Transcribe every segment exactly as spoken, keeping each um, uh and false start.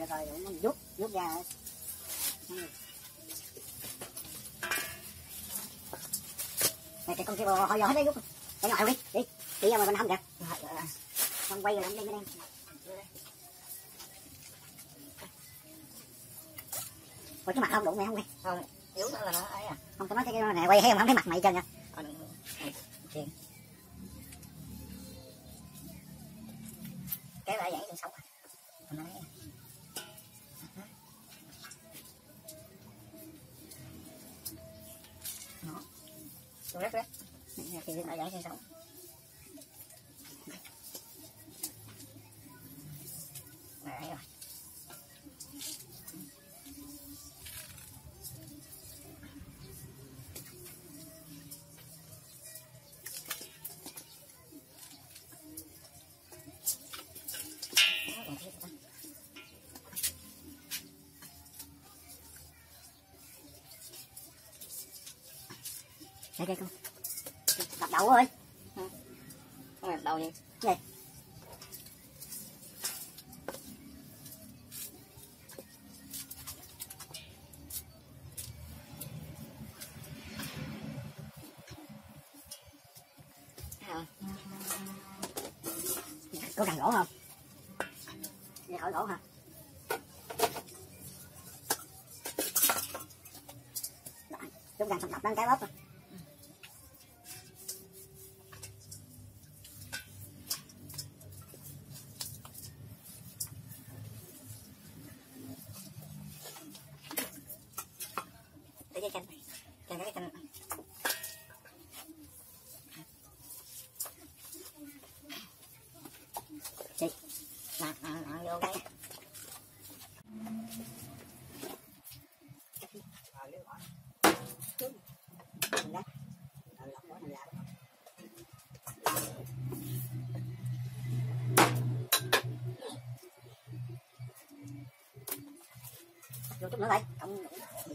được rồi, nó vuốt vuốt ra rồi. Này cái con kia bò hồi giờ hết đấy, vuốt cái nhỏ đi đi đi ra mà mình không kìa, không quay rồi đánh lên cái đen. Ủa cái mặt không đụng mày không quay? Không, yếu nữa là nó ấy à. Không, tao nói cái này quay heo mà không thấy mặt mày trơn nha. Cái lại vậy trên sống. Đó. Tôi rất rất. Thì lại vậy trên sống. Đấy rồi. Đây đây con đập đầu ơi. Ừ. Không đập đầu gì? Gì? À. Có cần gỗ không? Để hỏi gỗ hả? Chúng cần sập đập lên cái bóp rồi. Để cái canh, canh cái canh. Chị, nặng nặng nặng vô cái. vô chút nữa đây. Không.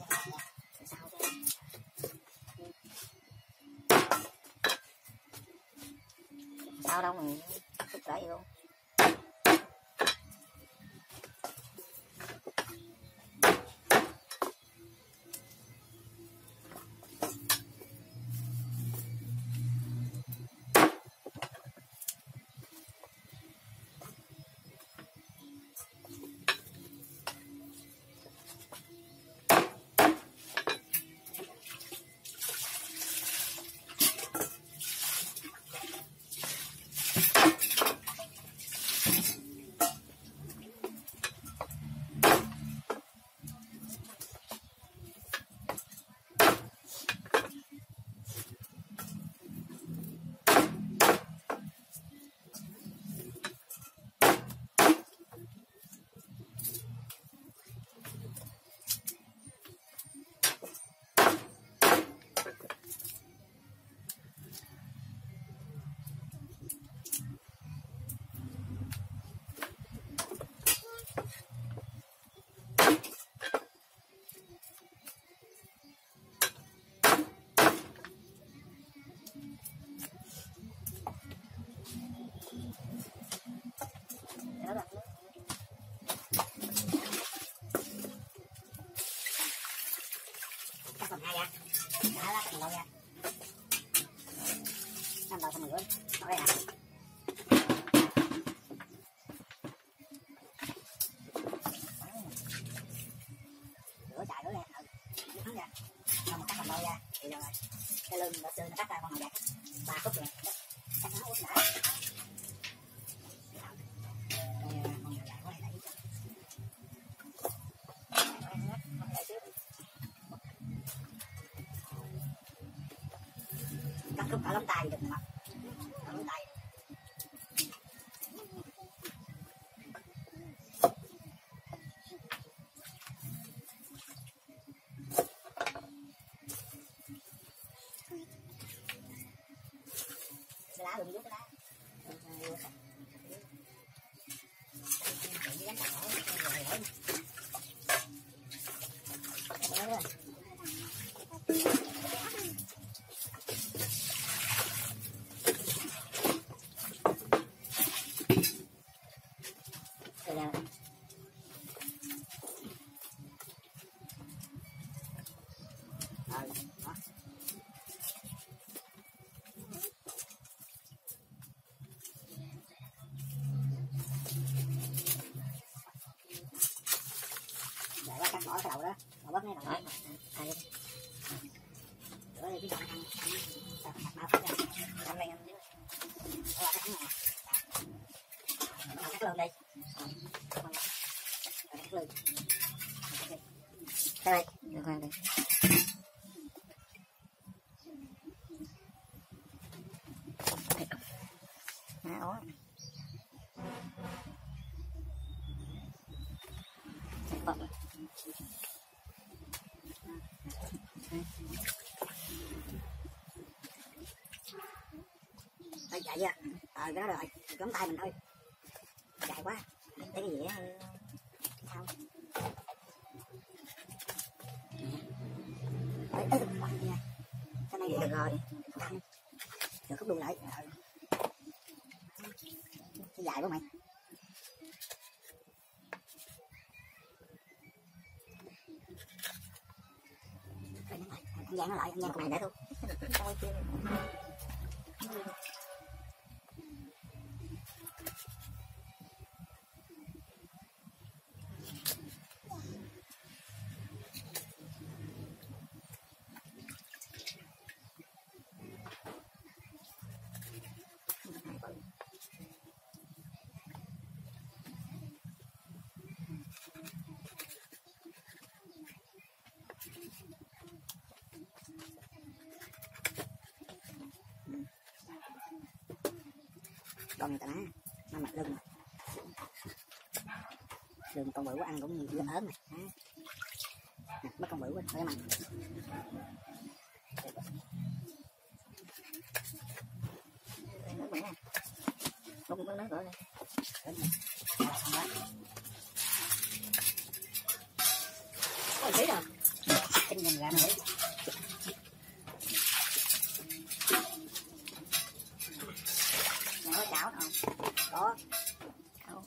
Sao đâu mình thúc đẩy luôn. Cắt phần hai ra. Đã lá cắt phần đầu ra. Năm đầu xong mình rửa. Nó đây hả? Rửa chạy rửa ra. Ừ. Rửa ra. Xong mình cắt phần đầu ra. Thì rồi cái lưng nó xương nó cắt ra con hồi dạc. Ba khúc rồi. Cắt nó uống đã. Cắt khúc cả lông tay đừng mà. Cả lông tay. Cái lá đừng vuốt cái lá. cắt bỏ cái đầu đó, bỏ bớt cái đầu đó. Đấy. Rửa đi cái dọn ăn, sao sạch máu hết ra. Ăn lên ăn chứ. Đó là cái thắng này. Bắt đầu cắt lương đi. Rồi cắt lương. Cái đây, được khoan đi. Hả ố. Bật rồi. Thôi chạy à. Ờ cái đó rồi, cắm tay mình thôi. Chạy quá. Thấy cái gì á. Sao? Ê, ê, quăng nha. Cái này được rồi. Căng. Được khúc đuôi lại. Cái dài quá mày. Ăn gian nó lại, ăn gian cùng này để thôi. Thôi chưa. Con người ta ná, nó mặt lưng lưng con bự quá ăn cũng dữ ớn này. Nè, bắt con bự quá phải mặt. Nước mẹ nè. Không có nước nữa đây. Có gì rồi. Kinh nhìn ra nữa. Có chảo không? Có. Chảo.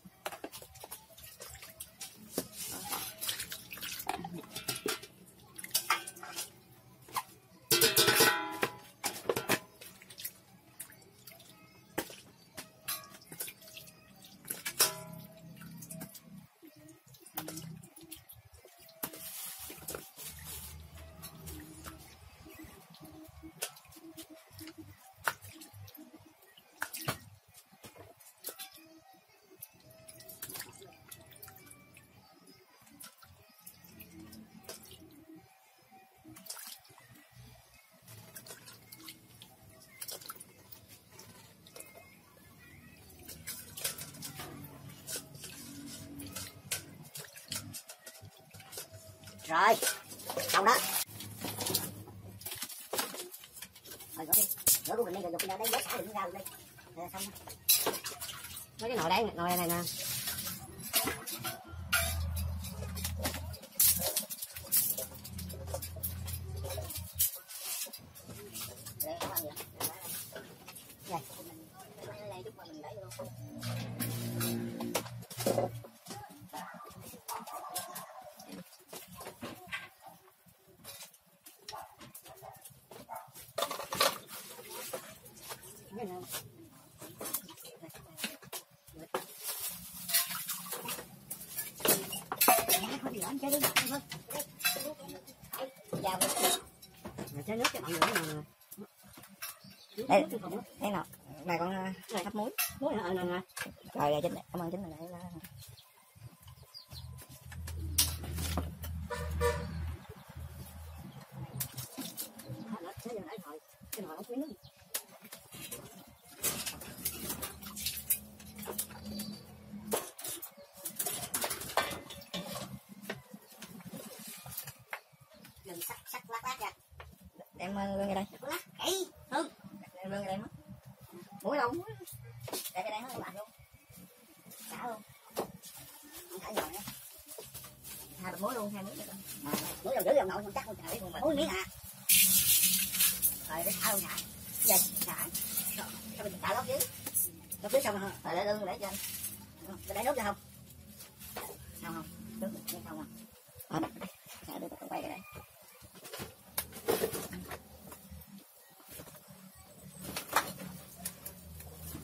Rồi, xong đó. Rồi rửa đi, rửa của mình đi rồi dùng cái đấy vớt xả đừng ra được đi. Rồi xong đó. Mấy cái nồi đấy, nồi này nè. Đây không ăn gì. Đây. Đây chút mà mình để vô. Chơi nước thôi. Chào mình chơi nước cho mọi người nè. Đây, đây nào. Này con hấp muối. Muối hả? Nè nè. Rồi rồi chính này, cảm ơn chính này để ra. Cái nồi nó nước. Đừng sắc sắc lát lát ra. Đem lương ra đây. Lát kỹ. Hương. Đem lương ra đây mất. Muối đâu? Để cái đây nó lạnh luôn. Xả luôn. Không thả giòn nữa. Hai bịch muối luôn, hai miếng nữa. Muối đầu rưỡi đầu nội không chắc không chảy luôn mà. Muối miếng à. Rồi để xả luôn xả. Vậy xả. Rồi, cho mình xả lót dưới. Lót dưới xong rồi. Rồi để lương để cho anh. Để để nước ra không? Không không. Nước không không. Ờ, xả được quay cái đây.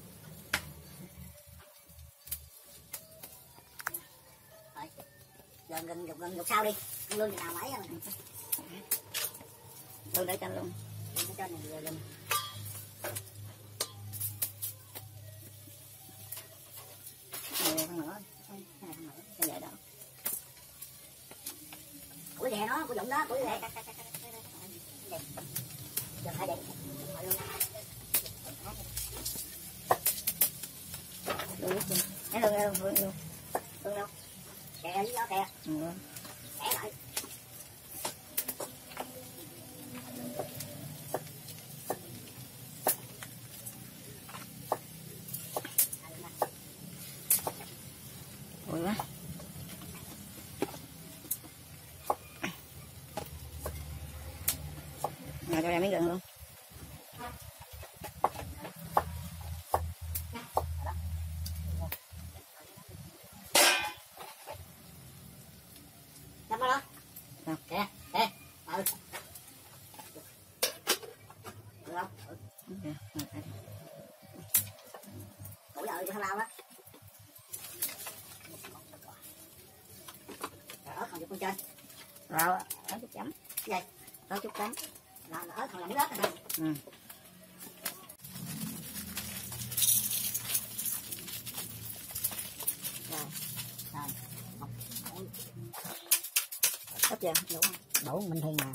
Rồi gần gần gần gần sau đi, con lương thì nào mấy rồi. Lương để cho luôn. Lương cho này vừa gần. Này không nữa, này không nữa, cái vậy đó. Củi đè nó, củi dụng đó, củi đè. Giờ phải đè. Lương chứ. Cái lương đâu, lương đâu. Lương đâu? Kè với nó kè. Ừ. Kẻ lại. Ui quá. Nào cho ra miếng gừng luôn. Nằm đó. Nào. Kè, kè. Ừ. Được không? Ừ. Củi ở cho lao á. Ớt còn chút trên. Rau, ớt chút chấm. Cái gì? Rau chút chấm. Là ớt còn là miếng ớt rồi. Ừ. Rồi. Rồi. Tốt chưa? Đủ không? Đủ minh thiên mà.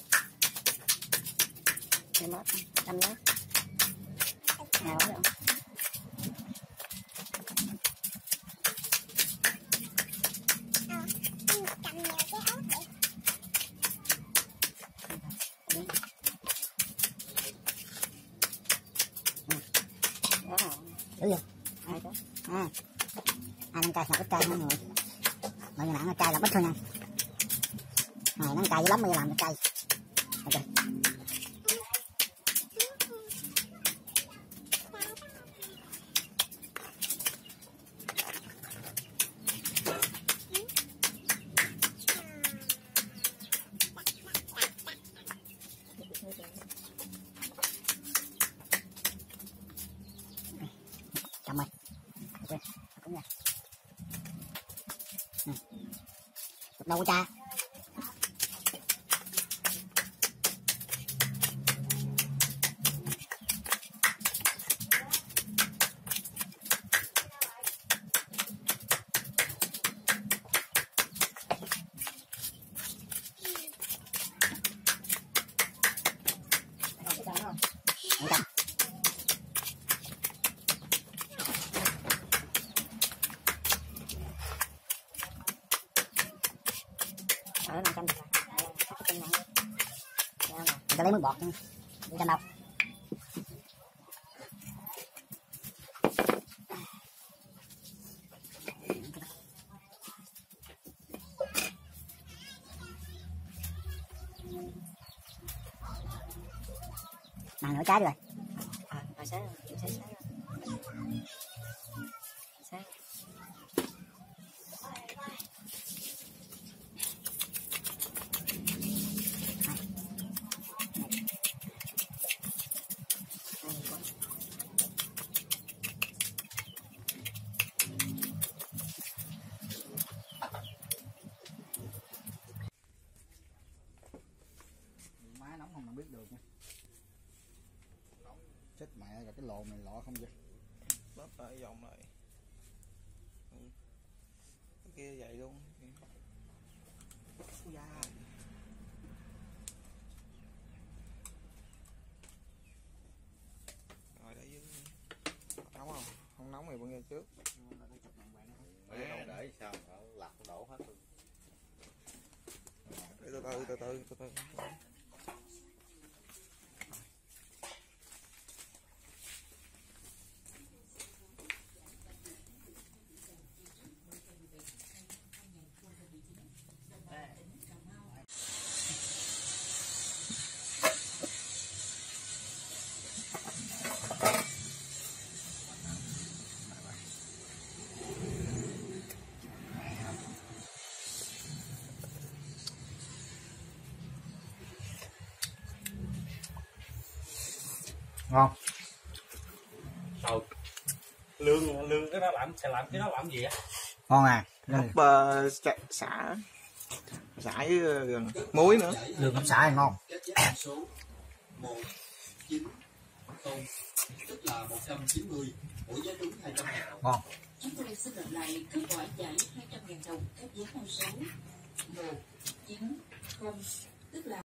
Thêm mớt, đâm nữa. Nào đó được. Dữ vậy? Hai đó. À, hai năm cay là ít cay mọi người. Mọi người nặng nó cay là ít thôi nha. Này nó cay dữ lắm, bây giờ làm nó cay. Ok. Chậm ơi. Ok, cũng nha. Ừ. Đâu có cha. Ở năm trăm. Người ta lấy nước bọt đi trăm đâu. Màn nửa trái rồi. À, rồi sáng rồi, sáng sáng rồi. Sáng. Má nóng không mà biết được nha. Chết mẹ rồi, cái lồn này lọ không vậy? Bóp lại vòng lại. Ừ. Cái kia vậy luôn. Da. Rồi để dưới. Nóng không? Không nóng thì bưng ra trước. Để, để sao mà lặt đổ hết luôn. Để từ từ từ từ từ từ. Ngon. Rồi. Lương lương cái đó làm sẽ làm cái đó làm gì á? Ngon à. Hấp uh, xả. Xả với gần muối nữa. Đường không xả hay ngon. một chín không tức là một trăm chín mươi, mỗi vé trúng hai trăm ngàn đồng. Ngon. Chúng tôi xin lặp lại kết quả giải hai trăm ngàn đồng các vé con số một chín không tức là